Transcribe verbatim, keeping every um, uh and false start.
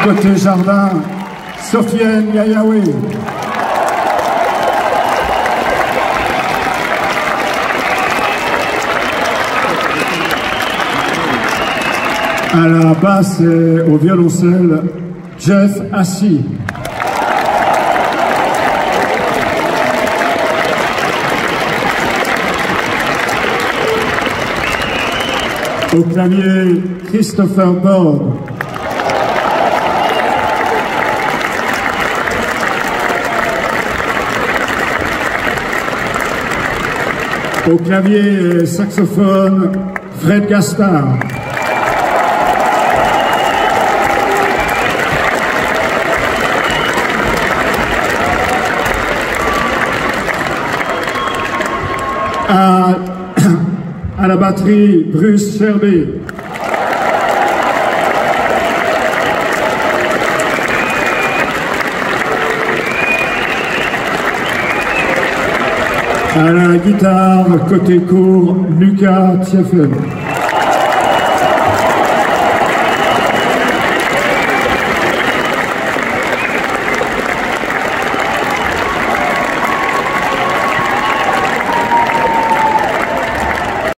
Côté jardin, Sofiane Yayaoui. À la basse et au violoncelle, Jeff Assis. Au clavier, Christopher Bord. Au clavier et saxophone, Fred Gastard. À, à la batterie, Bruce Sherby. À la guitare, côté court, Lucas Tiefen.